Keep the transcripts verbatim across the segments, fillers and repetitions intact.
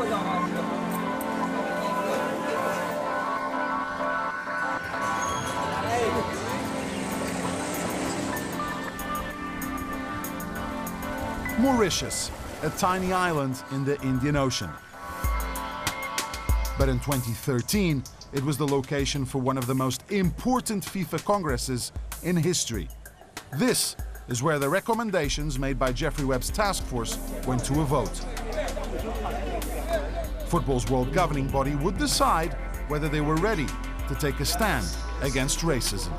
Mauritius, a tiny island in the Indian Ocean. But in twenty thirteen, it was the location for one of the most important FIFA congresses in history. This is where the recommendations made by Jeffrey Webb's task force went to a vote. Football's world governing body would decide whether they were ready to take a stand against racism.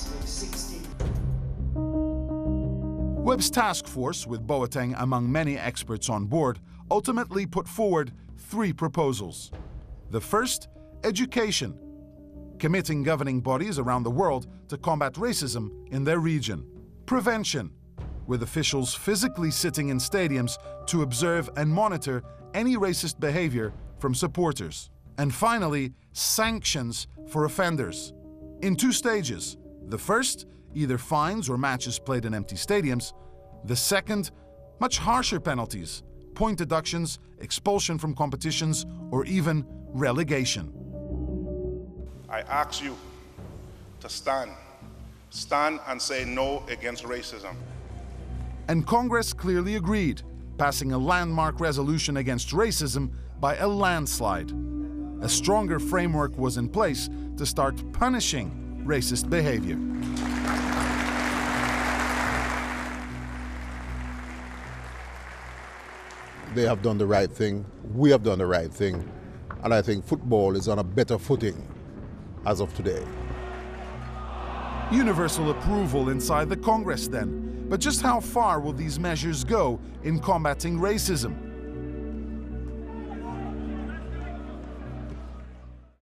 Webb's task force, with Boateng among many experts on board, ultimately put forward three proposals. The first, education, committing governing bodies around the world to combat racism in their region. Prevention, with officials physically sitting in stadiums to observe and monitor any racist behavior from supporters. And finally, sanctions for offenders. In two stages. The first, either fines or matches played in empty stadiums. The second, much harsher penalties, point deductions, expulsion from competitions, or even relegation. I ask you to stand. Stand and say no against racism. And Congress clearly agreed, passing a landmark resolution against racism by a landslide. A stronger framework was in place to start punishing racist behavior. They have done the right thing, we have done the right thing, and I think football is on a better footing as of today. Universal approval inside the Congress then. But just how far will these measures go in combating racism?